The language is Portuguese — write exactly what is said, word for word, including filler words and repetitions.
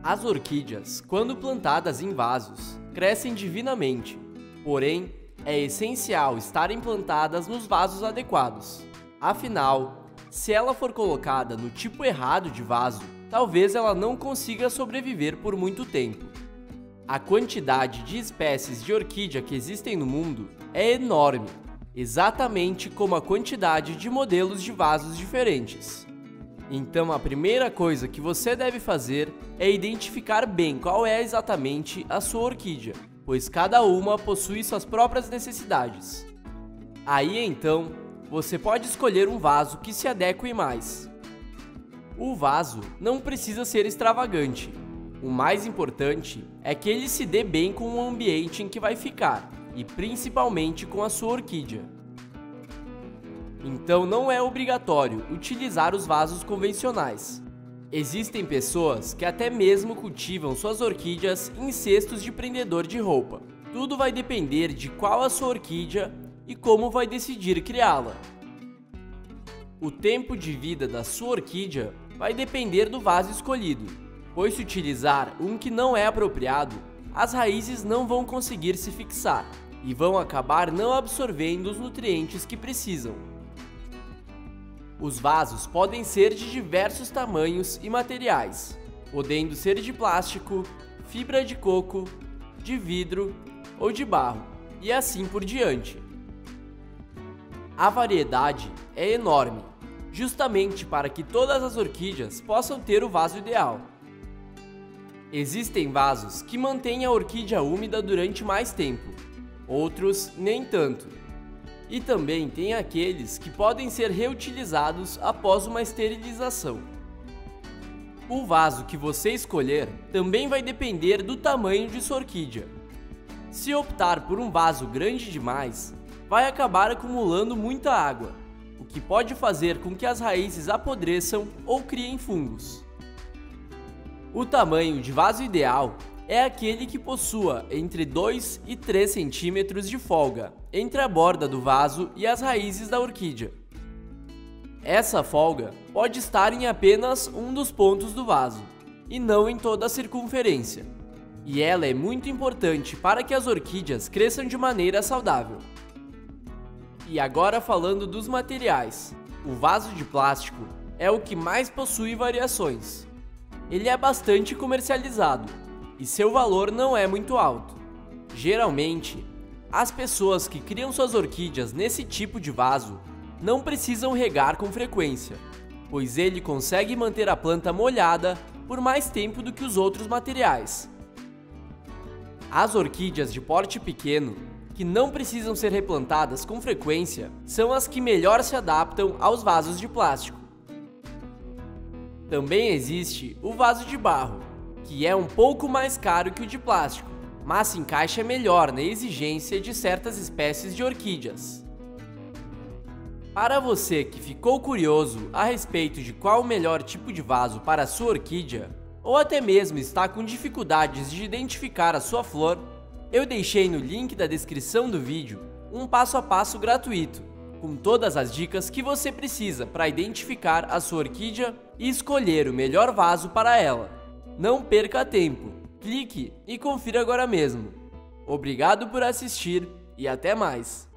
As orquídeas, quando plantadas em vasos, crescem divinamente, porém, é essencial estarem plantadas nos vasos adequados. Afinal, se ela for colocada no tipo errado de vaso, talvez ela não consiga sobreviver por muito tempo. A quantidade de espécies de orquídea que existem no mundo é enorme, exatamente como a quantidade de modelos de vasos diferentes. Então a primeira coisa que você deve fazer é identificar bem qual é exatamente a sua orquídea, pois cada uma possui suas próprias necessidades. Aí então, você pode escolher um vaso que se adeque mais. O vaso não precisa ser extravagante. O mais importante é que ele se dê bem com o ambiente em que vai ficar, e principalmente com a sua orquídea. Então não é obrigatório utilizar os vasos convencionais. Existem pessoas que até mesmo cultivam suas orquídeas em cestos de prendedor de roupa. Tudo vai depender de qual a sua orquídea e como vai decidir criá-la. O tempo de vida da sua orquídea vai depender do vaso escolhido, pois se utilizar um que não é apropriado, as raízes não vão conseguir se fixar e vão acabar não absorvendo os nutrientes que precisam. Os vasos podem ser de diversos tamanhos e materiais, podendo ser de plástico, fibra de coco, de vidro ou de barro, e assim por diante. A variedade é enorme, justamente para que todas as orquídeas possam ter o vaso ideal. Existem vasos que mantêm a orquídea úmida durante mais tempo, outros nem tanto. E também tem aqueles que podem ser reutilizados após uma esterilização. O vaso que você escolher também vai depender do tamanho de sua orquídea. Se optar por um vaso grande demais, vai acabar acumulando muita água, o que pode fazer com que as raízes apodreçam ou criem fungos. O tamanho de vaso ideal é aquele que possua entre dois e três centímetros de folga entre a borda do vaso e as raízes da orquídea. Essa folga pode estar em apenas um dos pontos do vaso, e não em toda a circunferência. E ela é muito importante para que as orquídeas cresçam de maneira saudável. E agora falando dos materiais, o vaso de plástico é o que mais possui variações. Ele é bastante comercializado e seu valor não é muito alto. Geralmente, as pessoas que criam suas orquídeas nesse tipo de vaso não precisam regar com frequência, pois ele consegue manter a planta molhada por mais tempo do que os outros materiais. As orquídeas de porte pequeno, que não precisam ser replantadas com frequência, são as que melhor se adaptam aos vasos de plástico. Também existe o vaso de barro, que é um pouco mais caro que o de plástico, mas se encaixa melhor na exigência de certas espécies de orquídeas. Para você que ficou curioso a respeito de qual o melhor tipo de vaso para a sua orquídea, ou até mesmo está com dificuldades de identificar a sua flor, eu deixei no link da descrição do vídeo um passo a passo gratuito, com todas as dicas que você precisa para identificar a sua orquídea e escolher o melhor vaso para ela. Não perca tempo, clique e confira agora mesmo. Obrigado por assistir e até mais!